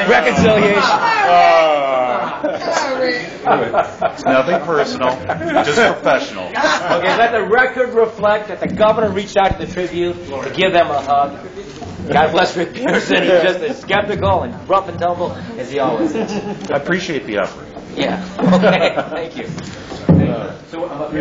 Reconciliation. It's nothing personal, just professional. Okay, let the record reflect that the governor reached out to the Tribune to give them a hug. God bless Rick Pearson. He's just as skeptical and rough and tumble as he always is. I appreciate the effort. Yeah. Okay. Thank you.